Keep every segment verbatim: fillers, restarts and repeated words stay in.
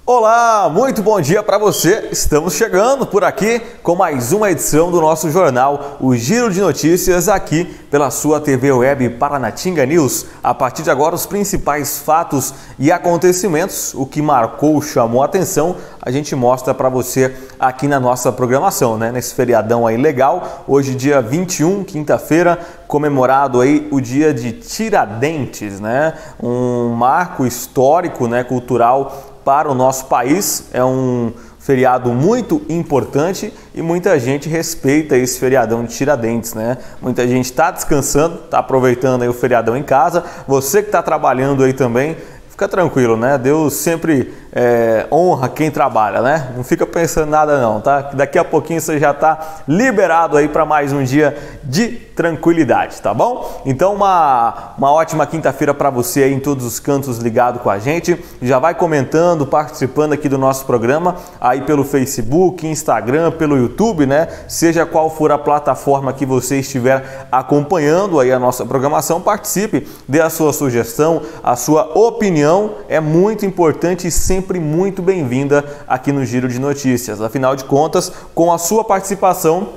Olá, muito bom dia para você. Estamos chegando por aqui com mais uma edição do nosso jornal, o Giro de Notícias, aqui pela sua T V Web Paranatinga News. A partir de agora, os principais fatos e acontecimentos, o que marcou, chamou a atenção, a gente mostra para você aqui na nossa programação, né? Nesse feriadão aí legal, hoje dia vinte e um, quinta-feira, comemorado aí o dia de Tiradentes, né? Um marco histórico, né, cultural para o nosso país. É um feriado muito importante e muita gente respeita esse feriadão de Tiradentes, né? Muita gente está descansando, está aproveitando aí o feriadão em casa. Você que está trabalhando aí também, fica tranquilo, né? Deus sempre é, honra quem trabalha, né? Não fica pensando nada não, tá? Daqui a pouquinho você já está liberado aí para mais um dia de tranquilidade, tá bom? Então uma, uma ótima quinta-feira para você aí em todos os cantos ligado com a gente. Já vai comentando, participando aqui do nosso programa aí pelo Facebook, Instagram, pelo YouTube, né? Seja qual for a plataforma que você estiver acompanhando aí a nossa programação, participe, dê a sua sugestão, a sua opinião é muito importante e sempre muito bem-vinda aqui no Giro de Notícias. Afinal de contas, com a sua participação,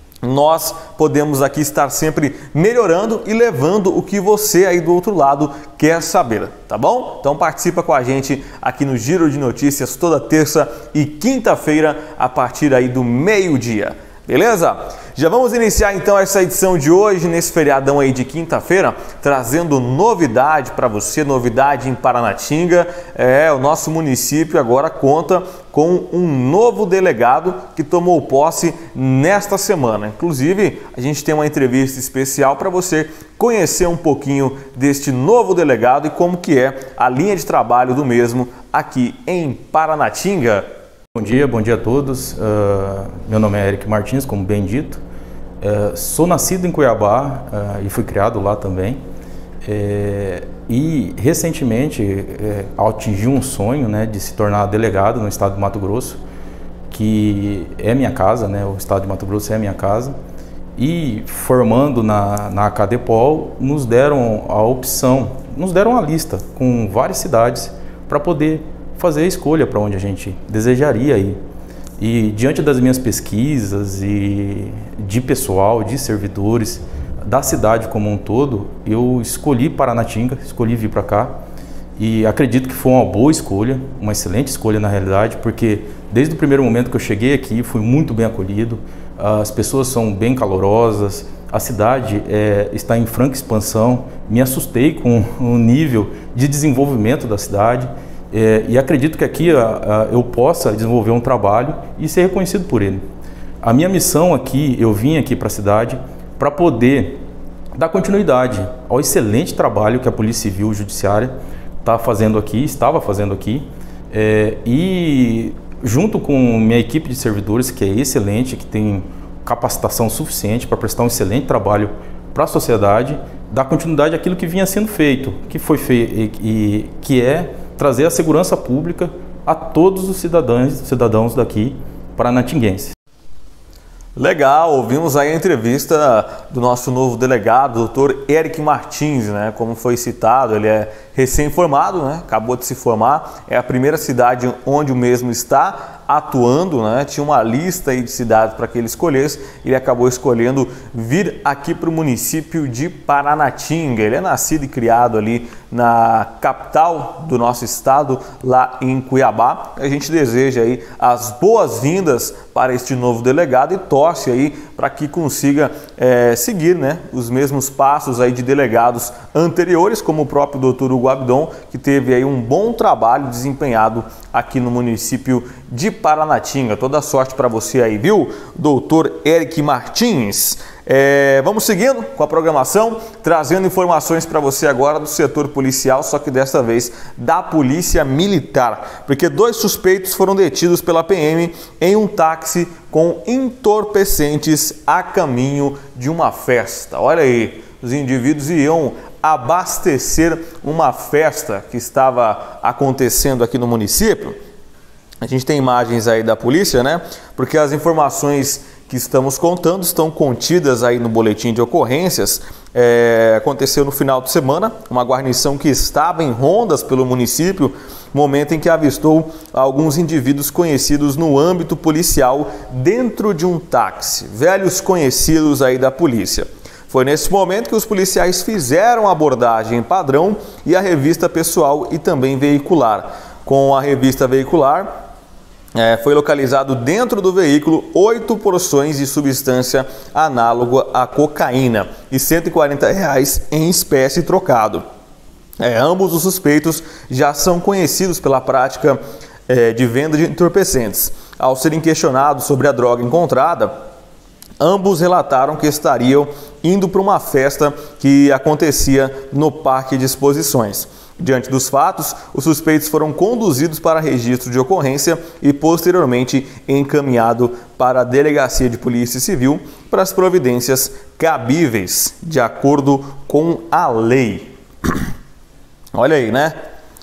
nós podemos aqui estar sempre melhorando e levando o que você aí do outro lado quer saber, tá bom? Então participa com a gente aqui no Giro de Notícias toda terça e quinta-feira a partir aí do meio-dia. Beleza? Já vamos iniciar então essa edição de hoje, nesse feriadão aí de quinta-feira, trazendo novidade para você, novidade em Paranatinga. É, o nosso município agora conta com um novo delegado que tomou posse nesta semana. Inclusive, a gente tem uma entrevista especial para você conhecer um pouquinho deste novo delegado e como que é a linha de trabalho do mesmo aqui em Paranatinga. Bom dia, bom dia a todos. Uh, meu nome é Eric Martins, como bem dito. Uh, sou nascido em Cuiabá uh, e fui criado lá também. Uh, e recentemente uh, atingi um sonho, né, de se tornar delegado no estado de Mato Grosso, que é minha casa, né, o estado de Mato Grosso é minha casa. E formando na, na Acadepol, nos deram a opção, nos deram a lista com várias cidades para poder fazer a escolha para onde a gente desejaria ir. E diante das minhas pesquisas e de pessoal, de servidores, da cidade como um todo, eu escolhi Paranatinga, escolhi vir para cá e acredito que foi uma boa escolha, uma excelente escolha na realidade, porque desde o primeiro momento que eu cheguei aqui fui muito bem acolhido, as pessoas são bem calorosas, a cidade é, está em franca expansão, me assustei com o nível de desenvolvimento da cidade. É, e acredito que aqui a, a, eu possa desenvolver um trabalho e ser reconhecido por ele. A minha missão aqui, eu vim aqui para a cidade para poder dar continuidade ao excelente trabalho que a Polícia Civil Judiciária está fazendo aqui, estava fazendo aqui, é, e junto com minha equipe de servidores, que é excelente, que tem capacitação suficiente para prestar um excelente trabalho para a sociedade, dar continuidade àquilo que vinha sendo feito, que foi feito e, e que é trazer a segurança pública a todos os cidadãos, cidadãos daqui paranatinguenses. Legal, ouvimos aí a entrevista do nosso novo delegado, doutor Eric Martins, né? Como foi citado, ele é recém-formado, né? Acabou de se formar, é a primeira cidade onde o mesmo está atuando, né? Tinha uma lista aí de cidades para que ele escolhesse, ele acabou escolhendo vir aqui para o município de Paranatinga. Ele é nascido e criado ali na capital do nosso estado, lá em Cuiabá. A gente deseja aí as boas-vindas para este novo delegado e torce aí para que consiga é, seguir, né, os mesmos passos aí de delegados anteriores, como o próprio doutor Hugo Abdon, que teve aí um bom trabalho desempenhado aqui no município de Paranatinga. Toda sorte para você aí, viu, doutor Eric Martins? É, vamos seguindo com a programação, trazendo informações para você agora do setor policial, só que desta vez da Polícia Militar, porque dois suspeitos foram detidos pela P M em um táxi com entorpecentes a caminho de uma festa. Olha aí, os indivíduos iam abastecer uma festa que estava acontecendo aqui no município. A gente tem imagens aí da polícia, né? Porque as informações que estamos contando estão contidas aí no boletim de ocorrências. É, aconteceu no final de semana, uma guarnição que estava em rondas pelo município, momento em que avistou alguns indivíduos conhecidos no âmbito policial dentro de um táxi, velhos conhecidos aí da polícia. Foi nesse momento que os policiais fizeram a abordagem padrão e a revista pessoal e também veicular. Com a revista veicular, É, foi localizado dentro do veículo oito porções de substância análoga à cocaína e cento e quarenta reais em espécie trocado. É, ambos os suspeitos já são conhecidos pela prática é, de venda de entorpecentes. Ao serem questionados sobre a droga encontrada, ambos relataram que estariam indo para uma festa que acontecia no Parque de Exposições. Diante dos fatos, os suspeitos foram conduzidos para registro de ocorrência e posteriormente encaminhado para a Delegacia de Polícia Civil para as providências cabíveis, de acordo com a lei. Olha aí, né?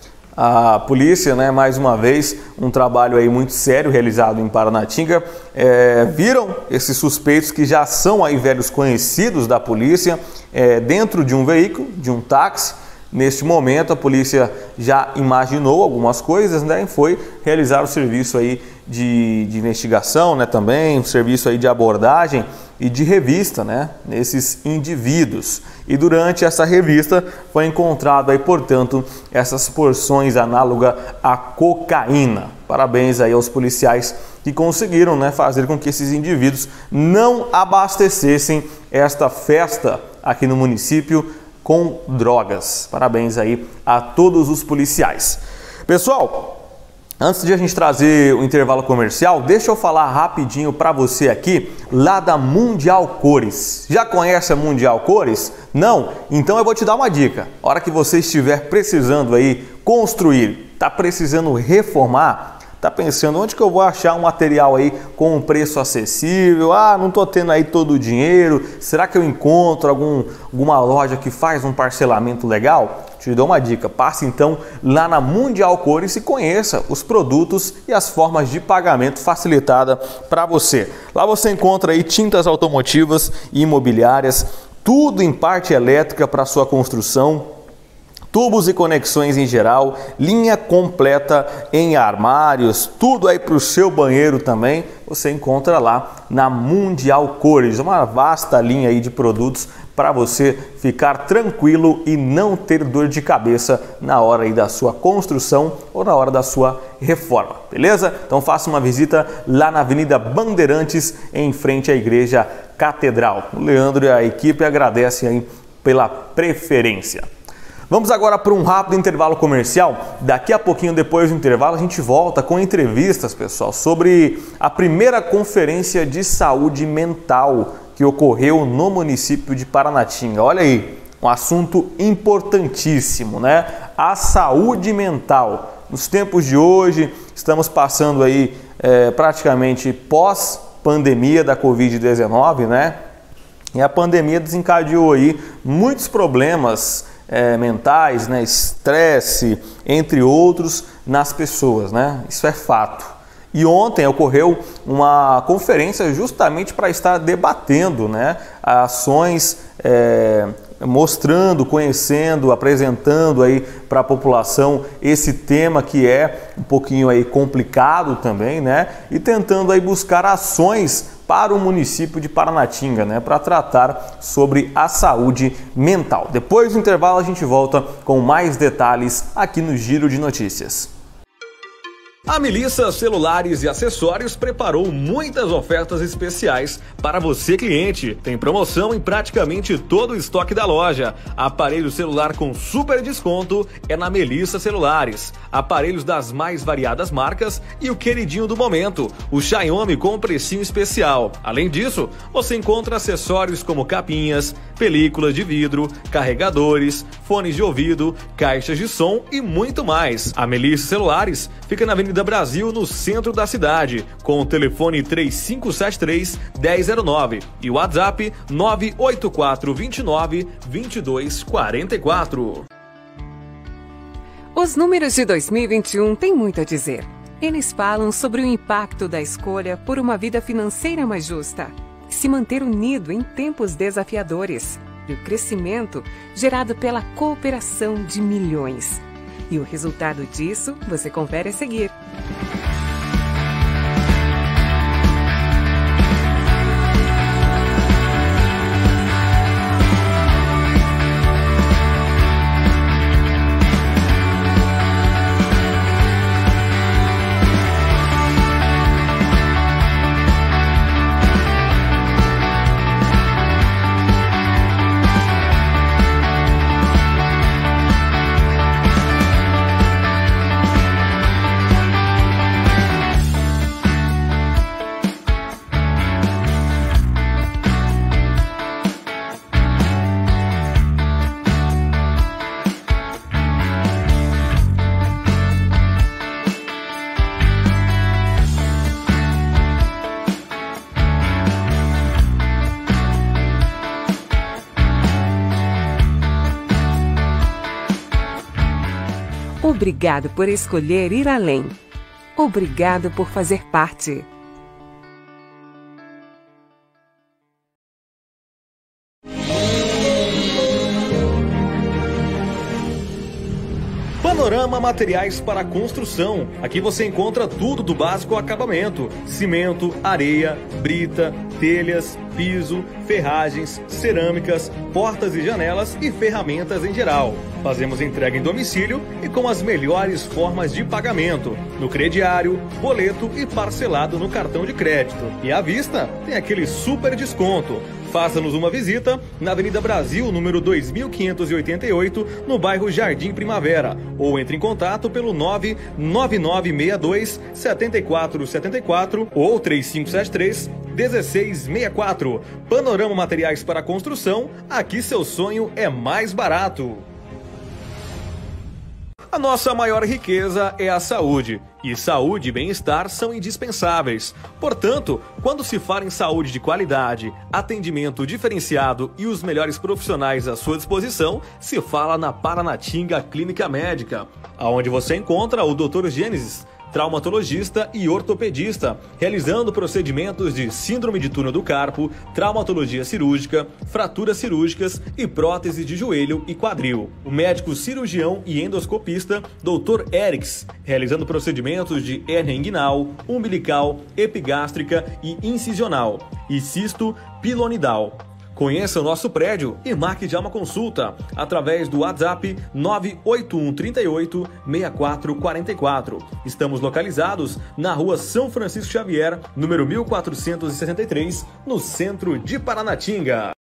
A polícia, né, mais uma vez, um trabalho aí muito sério realizado em Paranatinga. É, viram esses suspeitos que já são aí velhos conhecidos da polícia é, dentro de um veículo, de um táxi. Neste momento, a polícia já imaginou algumas coisas, né, e foi realizar o serviço aí de, de investigação, né, também, um serviço aí de abordagem e de revista, né, nesses indivíduos. E durante essa revista foi encontrado aí, portanto, essas porções análogas à cocaína. Parabéns aí aos policiais que conseguiram, né, fazer com que esses indivíduos não abastecessem esta festa aqui no município com drogas. Parabéns aí a todos os policiais. Pessoal, antes de a gente trazer o intervalo comercial, deixa eu falar rapidinho para você aqui lá da Mundial Cores. Já conhece a Mundial Cores? Não? Então eu vou te dar uma dica. A hora que você estiver precisando aí construir, tá precisando reformar, tá pensando onde que eu vou achar um material aí com um preço acessível? Ah, não tô tendo aí todo o dinheiro. Será que eu encontro algum, alguma loja que faz um parcelamento legal? Te dou uma dica. Passe então lá na Mundial Cores e conheça os produtos e as formas de pagamento facilitada para você. Lá você encontra aí tintas automotivas e imobiliárias, tudo em parte elétrica para sua construção, tubos e conexões em geral, linha completa em armários, tudo aí para o seu banheiro também, você encontra lá na Mundial Cores, uma vasta linha aí de produtos para você ficar tranquilo e não ter dor de cabeça na hora aí da sua construção ou na hora da sua reforma, beleza? Então faça uma visita lá na Avenida Bandeirantes, em frente à Igreja Catedral. O Leandro e a equipe agradecem aí pela preferência. Vamos agora para um rápido intervalo comercial. Daqui a pouquinho, depois do intervalo, a gente volta com entrevistas, pessoal, sobre a primeira conferência de saúde mental que ocorreu no município de Paranatinga. Olha aí, um assunto importantíssimo, né? A saúde mental. Nos tempos de hoje, estamos passando aí é, praticamente pós-pandemia da covid dezenove, né? E a pandemia desencadeou aí muitos problemas É, mentais, né, estresse, entre outros, nas pessoas, né? Isso é fato. E ontem ocorreu uma conferência justamente para estar debatendo, né, ações, é, mostrando, conhecendo, apresentando aí para a população esse tema que é um pouquinho aí complicado também, né? E tentando aí buscar ações para o município de Paranatinga, né, para tratar sobre a saúde mental. Depois do intervalo a gente volta com mais detalhes aqui no Giro de Notícias. A Melissa Celulares e Acessórios preparou muitas ofertas especiais para você, cliente. Tem promoção em praticamente todo o estoque da loja. Aparelho celular com super desconto é na Melissa Celulares. Aparelhos das mais variadas marcas e o queridinho do momento, o Xiaomi com precinho especial. Além disso, você encontra acessórios como capinhas, películas de vidro, carregadores, fones de ouvido, caixas de som e muito mais. A Melissa Celulares fica na Avenida Brasil, no centro da cidade, com o telefone três cinco sete três, um zero zero nove e o WhatsApp nove oito quatro, dois nove, dois dois quatro quatro. Os números de dois mil e vinte e um têm muito a dizer. Eles falam sobre o impacto da escolha por uma vida financeira mais justa, se manter unido em tempos desafiadores e o crescimento gerado pela cooperação de milhões. E o resultado disso você confere a seguir. Obrigado por escolher ir além. Obrigado por fazer parte. Panorama Materiais para Construção. Aqui você encontra tudo do básico ao acabamento: cimento, areia, brita, telhas, piso, ferragens, cerâmicas, portas e janelas e ferramentas em geral. Fazemos entrega em domicílio e com as melhores formas de pagamento: no crediário, boleto e parcelado no cartão de crédito. E à vista tem aquele super desconto. Faça-nos uma visita na Avenida Brasil, número dois mil quinhentos e oitenta e oito, no bairro Jardim Primavera, ou entre em contato pelo nove nove nove seis dois sete quatro sete quatro ou três cinco sete três um seis seis quatro. Panorama Materiais para Construção, aqui seu sonho é mais barato. A nossa maior riqueza é a saúde, e saúde e bem-estar são indispensáveis. Portanto, quando se fala em saúde de qualidade, atendimento diferenciado e os melhores profissionais à sua disposição, se fala na Paranatinga Clínica Médica, onde você encontra o doutor Gênesis, traumatologista e ortopedista, realizando procedimentos de síndrome de túnel do carpo, traumatologia cirúrgica, fraturas cirúrgicas e prótese de joelho e quadril. O médico cirurgião e endoscopista doutor Eriks, realizando procedimentos de hérnia inguinal, umbilical, epigástrica e incisional, e cisto pilonidal. Conheça o nosso prédio e marque já uma consulta através do WhatsApp nove oito um três oito seis quatro quatro quatro. Estamos localizados na rua São Francisco Xavier, número mil quatrocentos e sessenta e três, no centro de Paranatinga.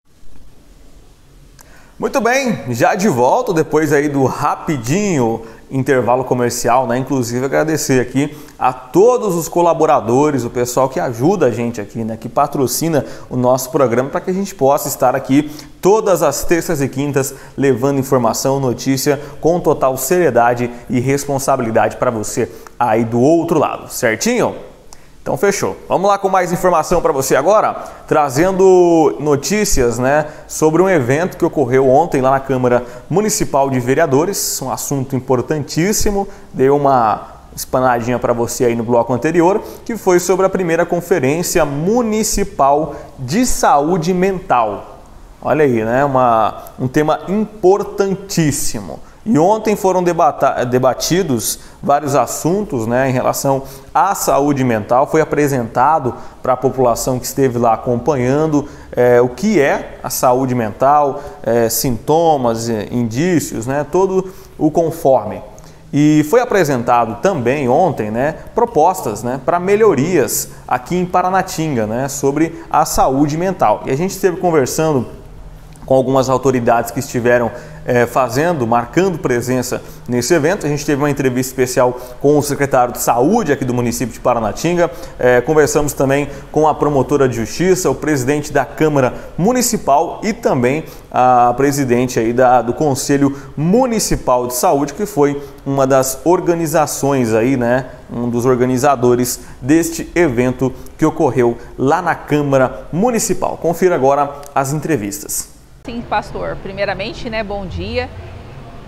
Muito bem, já de volta depois aí do rapidinho intervalo comercial, né? Inclusive agradecer aqui a todos os colaboradores, o pessoal que ajuda a gente aqui, né? Que patrocina o nosso programa para que a gente possa estar aqui todas as terças e quintas levando informação, notícia com total seriedade e responsabilidade para você aí do outro lado, certinho? Então fechou. Vamos lá com mais informação para você agora, trazendo notícias, né, sobre um evento que ocorreu ontem lá na Câmara Municipal de Vereadores, um assunto importantíssimo, deu uma espanadinha para você aí no bloco anterior, que foi sobre a primeira Conferência Municipal de Saúde Mental. Olha aí, né, uma, um tema importantíssimo. E ontem foram debata, debatidos vários assuntos, né, em relação à saúde mental. Foi apresentado para a população que esteve lá acompanhando é, o que é a saúde mental, é, sintomas, é, indícios, né, todo o conforme. E foi apresentado também ontem, né, propostas, né, para melhorias aqui em Paranatinga, né, sobre a saúde mental. E a gente esteve conversando com algumas autoridades que estiveram é, fazendo, marcando presença nesse evento. A gente teve uma entrevista especial com o secretário de Saúde aqui do município de Paranatinga. É, conversamos também com a promotora de Justiça, o presidente da Câmara Municipal e também a presidente aí da, do Conselho Municipal de Saúde, que foi uma das organizações aí, né, um dos organizadores deste evento que ocorreu lá na Câmara Municipal. Confira agora as entrevistas. Sim, pastor. Primeiramente, né, bom dia.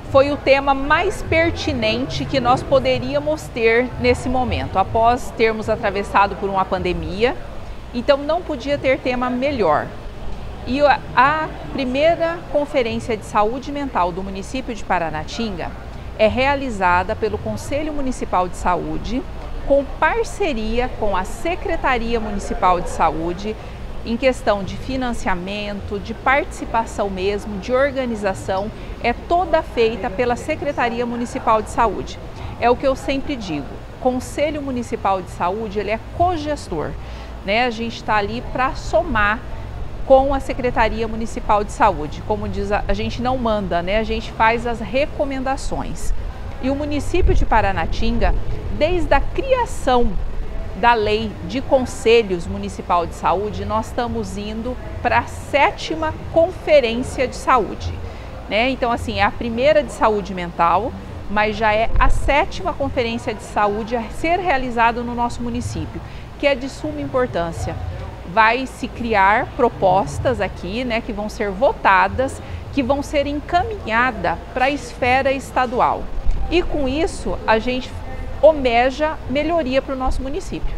foi o tema mais pertinente que nós poderíamos ter nesse momento, após termos atravessado por uma pandemia. Então não podia ter tema melhor. E a primeira Conferência de Saúde Mental do município de Paranatinga é realizada pelo Conselho Municipal de Saúde, com parceria com a Secretaria Municipal de Saúde, em questão de financiamento, de participação mesmo, de organização, é toda feita pela Secretaria Municipal de Saúde. É o que eu sempre digo, o Conselho Municipal de Saúde, ele é cogestor, né? A gente está ali para somar com a Secretaria Municipal de Saúde. Como diz, a, a gente não manda, né? A gente faz as recomendações. E o município de Paranatinga, desde a criação da lei de conselhos municipal de saúde, nós estamos indo para a sétima conferência de saúde, né? Então, assim, é a primeira de saúde mental, mas já é a sétima conferência de saúde a ser realizada no nosso município, que é de suma importância. Vai se criar propostas aqui, né, que vão ser votadas, que vão ser encaminhadas para a esfera estadual. E com isso, a gente almeja melhoria para o nosso município.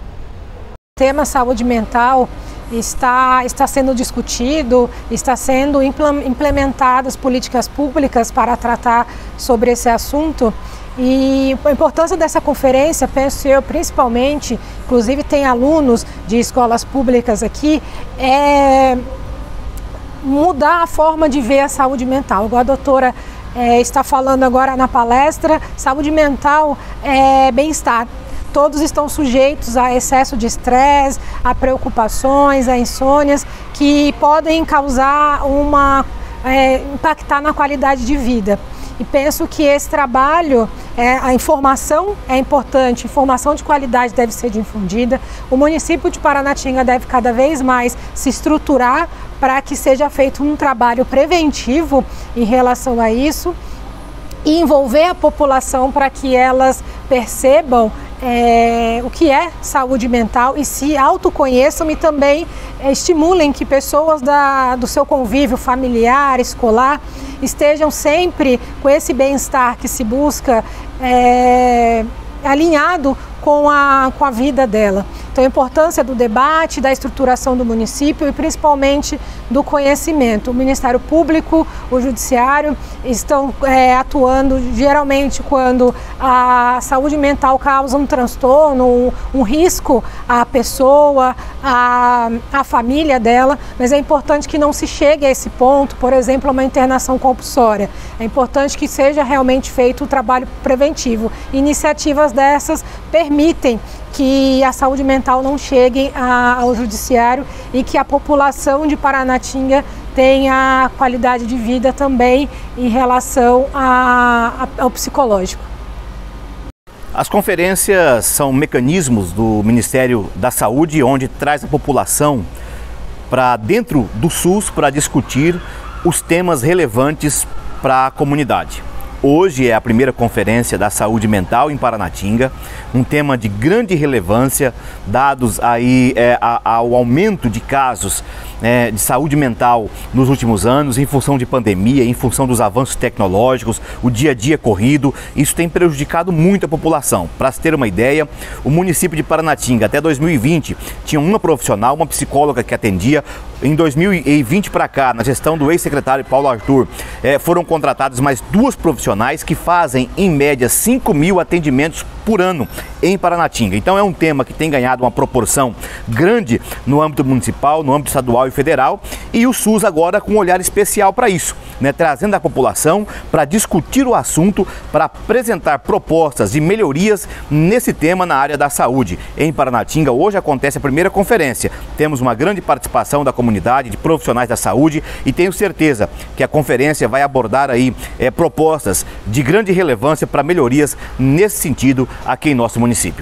O tema saúde mental está, está sendo discutido, está sendo implementadas políticas públicas para tratar sobre esse assunto. E a importância dessa conferência, penso eu, principalmente, inclusive tem alunos de escolas públicas aqui, é mudar a forma de ver a saúde mental. Igual a doutora É, está falando agora na palestra, saúde mental é bem-estar. Todos estão sujeitos a excesso de estresse, a preocupações, a insônias, que podem causar uma, é, impactar na qualidade de vida. E penso que esse trabalho, é, a informação é importante, informação de qualidade deve ser difundida. O município de Paranatinga deve cada vez mais se estruturar para que seja feito um trabalho preventivo em relação a isso e envolver a população para que elas percebam é, o que é saúde mental e se autoconheçam e também é, estimulem que pessoas da, do seu convívio familiar, escolar, estejam sempre com esse bem-estar que se busca é, alinhado com a, com a vida dela. Então, a importância do debate, da estruturação do município e principalmente do conhecimento. O Ministério Público, o Judiciário estão é, atuando geralmente quando a saúde mental causa um transtorno, um, um risco à pessoa, à, à família dela, mas é importante que não se chegue a esse ponto, por exemplo, uma internação compulsória. É importante que seja realmente feito o trabalho preventivo. Iniciativas dessas permitem que a saúde mental não chegue a, ao judiciário e que a população de Paranatinga tenha qualidade de vida também em relação a, a, ao psicológico. As conferências são mecanismos do Ministério da Saúde, onde traz a população para dentro do SUS para discutir os temas relevantes para a comunidade. Hoje é a primeira conferência da saúde mental em Paranatinga, um tema de grande relevância, dados aí é, ao aumento de casos é, de saúde mental nos últimos anos, em função de pandemia, em função dos avanços tecnológicos, o dia a dia corrido. Isso tem prejudicado muito a população. Para se ter uma ideia, o município de Paranatinga até dois mil e vinte tinha uma profissional, uma psicóloga que atendia. Em dois mil e vinte para cá, na gestão do ex-secretário Paulo Arthur, é, foram contratadas mais duas profissionais que fazem, em média, cinco mil atendimentos por ano em Paranatinga. Então é um tema que tem ganhado uma proporção grande no âmbito municipal, no âmbito estadual e federal, e o SUS agora com um olhar especial para isso, né, trazendo a população para discutir o assunto, para apresentar propostas de melhorias nesse tema na área da saúde. Em Paranatinga, hoje acontece a primeira conferência. Temos uma grande participação da comunidade, de profissionais da saúde, e tenho certeza que a conferência vai abordar aí é, propostas de grande relevância para melhorias nesse sentido aqui em nosso município.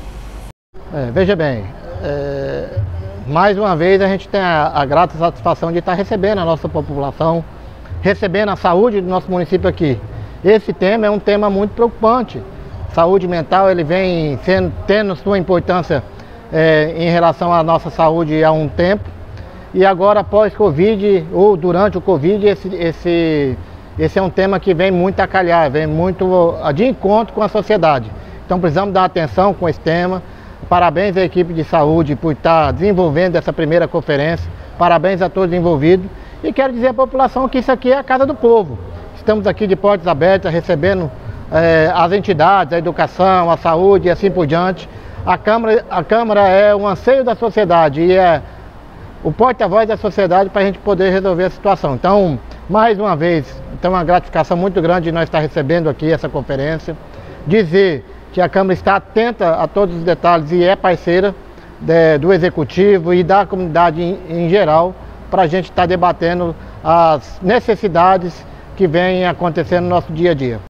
É, veja bem, é, mais uma vez a gente tem a, a grata satisfação de estar recebendo a nossa população, recebendo a saúde do nosso município aqui. Esse tema é um tema muito preocupante. Saúde mental, ele vem sendo, tendo sua importância é, em relação à nossa saúde há um tempo. E agora, após Covid, ou durante o Covid, esse, esse, esse é um tema que vem muito a calhar, vem muito de encontro com a sociedade. Então precisamos dar atenção com esse tema. Parabéns à equipe de saúde por estar desenvolvendo essa primeira conferência. Parabéns a todos envolvidos. E quero dizer à população que isso aqui é a casa do povo. Estamos aqui de portas abertas, recebendo eh, as entidades, a educação, a saúde e assim por diante. A Câmara, a Câmara é um anseio da sociedade e é o porta-voz da sociedade para a gente poder resolver a situação. Então, mais uma vez, então uma gratificação muito grande de nós estar recebendo aqui essa conferência. Dizer que a Câmara está atenta a todos os detalhes e é parceira de, do Executivo e da comunidade em, em geral, para a gente estar debatendo as necessidades que vêm acontecendo no nosso dia a dia.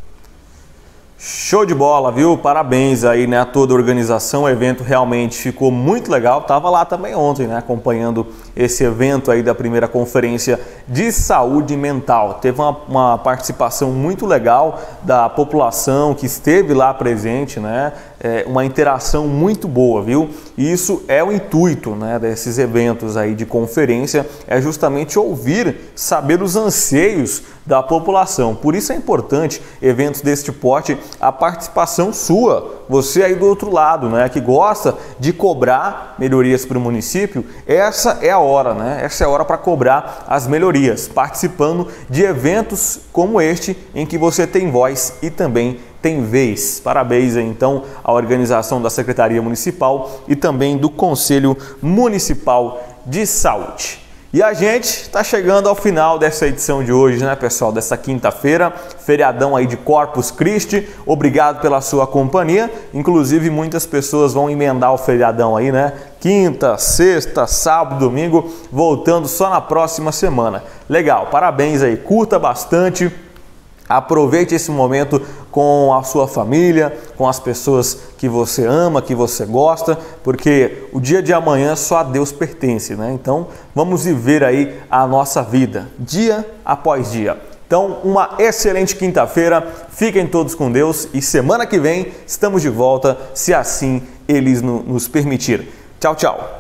Show de bola, viu? Parabéns aí, né, a toda a organização. O evento realmente ficou muito legal. Tava lá também ontem, né, acompanhando esse evento aí da primeira conferência de saúde mental. Teve uma, uma participação muito legal da população que esteve lá presente, né? É uma interação muito boa, viu? E isso é o intuito, né, desses eventos aí de conferência, é justamente ouvir, saber os anseios da população. Por isso é importante eventos deste porte, a participação sua, você aí do outro lado, né, que gosta de cobrar melhorias para o município. Essa é a hora, né? Essa é a hora para cobrar as melhorias, participando de eventos como este, em que você tem voz e também tem vez. Parabéns aí, então, à organização da Secretaria Municipal e também do Conselho Municipal de Saúde. E a gente está chegando ao final dessa edição de hoje, né, pessoal? Dessa quinta-feira, feriadão aí de Corpus Christi. Obrigado pela sua companhia. Inclusive, muitas pessoas vão emendar o feriadão aí, né? Quinta, sexta, sábado, domingo, voltando só na próxima semana. Legal, parabéns aí. Curta bastante. Aproveite esse momento com a sua família, com as pessoas que você ama, que você gosta, porque o dia de amanhã só a Deus pertence, né? Então, vamos viver aí a nossa vida, dia após dia. Então, uma excelente quinta-feira, fiquem todos com Deus e semana que vem estamos de volta, se assim eles nos permitirem. Tchau, tchau!